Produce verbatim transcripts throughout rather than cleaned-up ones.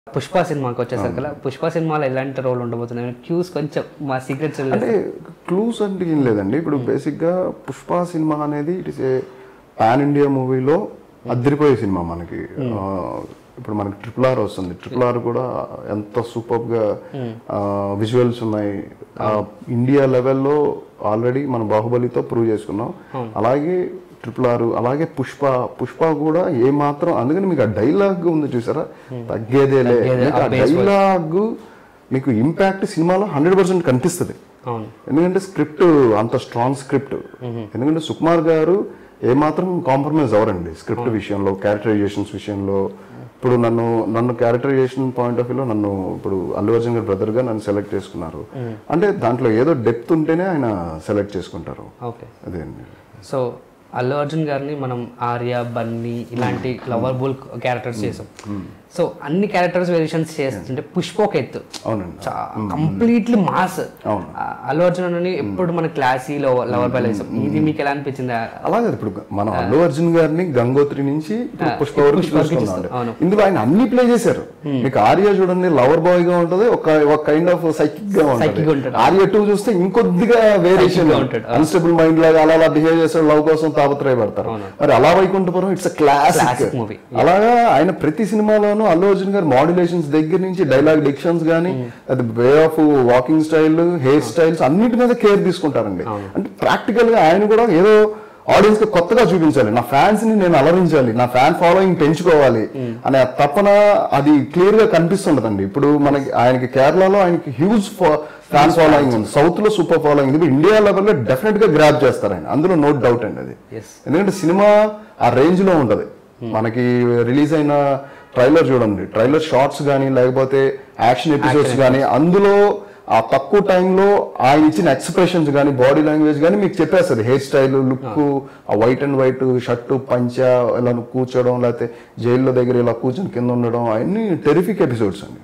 పుష్ప సినిమాకి వచ్చేసరికి కదా పుష్ప సినిమాలో ఎలాంటి రోల్ ఉండబోతున్నాయి క్యూస్ కొంచెం మా సీక్రెట్స్ అంటే క్లూస్ అంటే ఏం లేదండి. ఇప్పుడు బేసిక్గా పుష్ప సినిమా అనేది it is a pan India మూవీలో అద్దరిపోయే సినిమా మనకి. ఇప్పుడు మనకి ట్రిపుల్ ఆర్ వస్తుంది. ట్రిపుల్ ఆర్ కూడా ఎంత సూపర్గా విజువల్స్ ఉన్నాయి. ఇండియా లెవెల్లో ఆల్రెడీ మన బాహుబలితో ప్రూవ్ చేసుకున్నాం. అలాగే ట్రిపుల్ ఆర్, అలాగే పుష్ప పుష్ప కూడా ఏ మాత్రం, అందుకని మీకు ఆ డైలాగ్ ఉంది చూసారా, తగ్గేదేలే. ఆ డైలాగ్ మీకు ఇంపాక్ట్ సినిమాలో హండ్రెడ్ పర్సెంట్ కనిపిస్తుంది. ఎందుకంటే స్క్రిప్ట్ అంత స్ట్రాంగ్ స్క్రిప్ట్. ఎందుకంటే సుకుమార్ గారు ఏమాత్రం కాంప్రమైజ్ అవ్వరండి స్క్రిప్ట్ విషయంలో, క్యారెక్టరైజేషన్స్ విషయంలో. ఇప్పుడు నన్ను నన్ను క్యారెక్టరైజేషన్ పాయింట్ ఆఫ్ వ్యూలో నన్ను ఇప్పుడు అల్లు అర్జున్ గారి బ్రదర్గా నన్ను సెలెక్ట్ చేసుకున్నారు అంటే దాంట్లో ఏదో డెప్త్ ఉంటేనే ఆయన సెలెక్ట్ చేసుకుంటారు. అదే అండి. సో అల్లు అర్జున్ గారిని మనం ఆర్య, బన్నీ ఇలాంటి లవర్ బుల్ క్యారెక్టర్స్ చేసాం. సో అన్ని క్యారెక్టర్స్ వేరియేషన్స్ చేస్తుంటే పుష్ప ఒక ఎత్తు, కంప్లీట్లీ మాస్. అల్లు అర్జున్ అని ఎప్పుడు మన క్లాసీ లవర్ బాయ్ వేసాం. ఇది మీకు ఎలా అనిపించింది? అలాగే ఇప్పుడు మనం అల్లు అర్జున్ గారిని గంగోత్రి నుంచి పుష్ప వరకు చూసుకున్నాం. ఇందులో ఆయన అన్ని ప్లే చేశారు. మీకు ఆర్య చూడండి లవర్ బాయ్ గా ఉంటది, ఒక కైండ్ ఆఫ్ సైకిక్ గా ఉంటుంది. ఆర్య టూ చూస్తే ఇంకొద్దిగా వేరియేషన్, అన్స్టేబుల్ మైండ్ లాగా అలా అలా బిహేవ్ చేస్తారు, లవ్ కోసం తాపత్రయపడతారు. మరి అలా వైకుంఠపురం ఇట్స్ క్లాసిక్ మూవీ. అలాగా ఆయన ప్రతి సినిమాలోనూ అల్లు అర్జున్ గారు మాడ్యులేషన్స్ దగ్గర నుంచి డైలాగ్ డిక్షన్స్ కానీ, అది way of walking style, hair styles అన్నిటి మీద కేర్ తీసుకుంటారండి. అంటే ప్రాక్టికల్ గా ఆయన కూడా ఏదో ఆడియన్స్ కి కొత్తగా చూపించాలి, నా ఫ్యాన్స్ ని నేను అలరించాలి, నా ఫ్యాన్ ఫాలోయింగ్ పెంచుకోవాలి అనే తపన అది క్లియర్ గా కనిపిస్తుంటదండి. ఇప్పుడు మనకి ఆయనకి కేరళలో ఆయనకి హ్యూజ్ ఫ్యాన్ ఫాలోయింగ్ ఉంది, సౌత్ లో సూపర్ ఫాలోయింగ్ ఉంది. ఇండియా లెవెల్లో డెఫినెట్ గా గ్రాప్ చేస్తారు ఆయన, అందులో నో డౌట్ అండి అది. ఎందుకంటే సినిమా ఆ రేంజ్ లో ఉంటది. మనకి రిలీజ్ అయిన ట్రైలర్ చూడండి, ట్రైలర్ షార్ట్స్ కానీ లేకపోతే యాక్షన్ ఎపిసోడ్స్ కానీ, అందులో ఆ తక్కువ టైంలో ఆయన ఇచ్చిన ఎక్స్ప్రెషన్స్ కానీ, బాడీ లాంగ్వేజ్ కానీ మీకు చెప్పేస్తుంది. హెయిర్ స్టైల్, లుక్, ఆ వైట్ అండ్ వైట్ షర్టు, పంచ, ఇలా కూర్చోవడం, లేకపోతే జైల్లో దగ్గర ఇలా కూర్చొని కింద ఉండడం, అవన్నీ టెరిఫిక్ ఎపిసోడ్స్ అండి.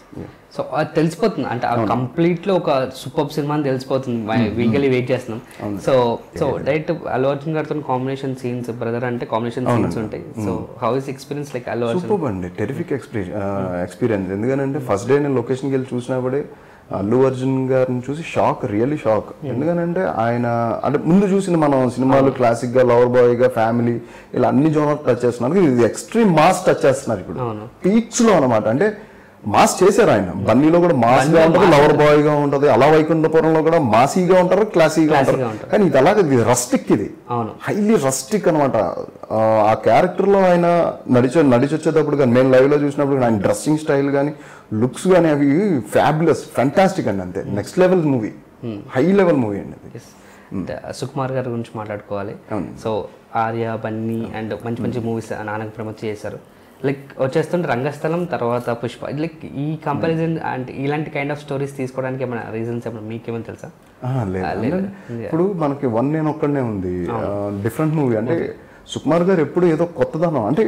సో అది తెలిసిపోతుంది అంటే కంప్లీట్ లో ఒక సూపర్ సినిమా అని తెలిసిపోతుంది. వీగలీ వెయిట్ చేస్తున్నాం. So so direct Allu Arjun గారితో కాంబినేషన్ సీన్స్, బ్రదర్ అంటే కాంబినేషన్ సీన్స్ ఉంటాయి. So how is experience like Allu Arjun? Super అండి, టెరిఫిక్ ఎక్స్పీరియన్స్. ఎందుకంటే ఫస్ట్ డే నేను లొకేషన్కి వెళ్ళి చూసినప్పుడే అల్లు అర్జున్ గారిని చూసి షాక్, రియల్లీ షాక్. ఎందుకనంటే ఆయన అంటే ముందు చూసిన మనం సినిమాలు క్లాసిక్ గా, లవర్ బాయ్ గా, ఫ్యామిలీ ఇలా అన్ని జోనర్ టచ్ చేస్తున్నారు. ఇది ఎక్స్ట్రీమ్ మాస్ టచ్ చేస్తున్నారు ఇప్పుడు పీక్స్ లో అనమాట. అంటే మాస్ చేశారు ఆయన. బన్నీలో కూడా మాస్ గా ఉంటది, లవర్ బాయ్ గా ఉంటది, అలా వైకుంఠపురంలో కూడా మాసీగా ఉంటారు, క్లాసీగా ఉంటారు. కానీ ఇది అలాగే ఇది రస్టిక్, ఇది హైలీ రస్టిక్ అనమాట. ఆ క్యారెక్టర్ లో ఆయన నడిచే నడిచొచ్చేటప్పుడు కానీ, మేము లైవ్ లో చూసినప్పుడు ఆయన డ్రెస్సింగ్ స్టైల్ కానీ, లుక్స్ కానీ అవి ఫ్యాబులస్, ఫ్యాంటాస్టిక్ అండి. అంతే next level movie, high level movie అండి అది. సుకుమార్ గారి గురించి మాట్లాడుకోవాలి. సో ఆర్య, బన్నీ అండ్ మంచి మంచి మూవీస్ నాన్నకు ప్రమోట్ చేశారు. లైక్ వచ్చేస్తుంటే రంగస్థలం తర్వాత పుష్ప, లైక్ ఈ కంపారిజన్ అంటే ఇలాంటి కైండ్ ఆఫ్ స్టోరీస్ తీసుకోవడానికి ఏమైనా రీజన్స్ ఏమైనా మీకేమైనా తెలుసా? లేదు, ఇప్పుడు మనకి వన్ నేను ఒక్కడనే ఉంది, డిఫరెంట్ మూవీ. అంటే సుకుమార్ గారు ఎప్పుడు ఏదో కొత్తదనం, అంటే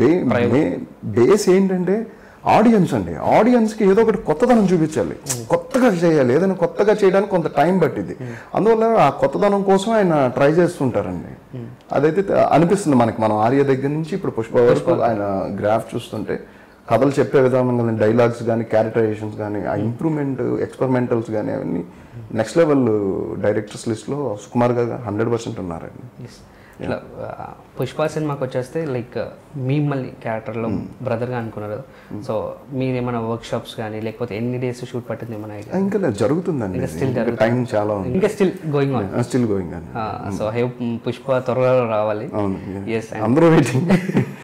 బేస్ ఏంటంటే ఆడియన్స్ అండి. ఆడియన్స్కి ఏదో ఒకటి కొత్తదనం చూపించాలి, కొత్తగా చేయాలి. ఏదైనా కొత్తగా చేయడానికి కొంత టైం పట్టింది. అందువల్ల ఆ కొత్తదనం కోసం ఆయన ట్రై చేస్తుంటారండి. అదైతే అనిపిస్తుంది మనకి. మనం ఆర్య దగ్గర నుంచి ఇప్పుడు పుష్ప వరకు ఆయన గ్రాఫ్ చూస్తుంటే కథలు చెప్పే విధానం కానీ, డైలాగ్స్ కానీ, క్యారెక్టరైజేషన్స్ కానీ, ఆ ఇంప్రూవ్మెంట్, ఎక్స్పెరిమెంటల్స్ కానీ అవన్నీ నెక్స్ట్ లెవెల్ డైరెక్టర్స్ లిస్ట్లో సుకుమార్ గారు హండ్రెడ్ పర్సెంట్ ఉన్నారండి. ఇట్లా పుష్ప సినిమాకి వచ్చేస్తే లైక్ మిమ్మల్ని క్యారెక్టర్లో బ్రదర్గా అనుకున్నారు కదా. సో మీరు ఏమైనా వర్క్ షాప్స్ కానీ లేకపోతే ఎన్ని డేస్ షూట్ పట్టింది ఏమైనా? ఇంకా జరుగుతుందండి, స్టిల్ టైం చాలా ఉంది, ఇంకా still going on, still going on. So high Pushpa త్వరగా రావాలి. అవును, అందరూ వెయిటింగ్.